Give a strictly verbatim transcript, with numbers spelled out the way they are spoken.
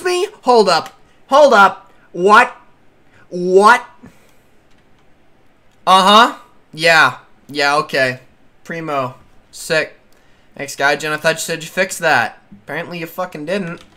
Excuse me? Hold up. Hold up. What? What? Uh-huh. Yeah. Yeah, okay. Primo. Sick. Thanks, Gaijin. I thought you said you fixed that. Apparently you fucking didn't.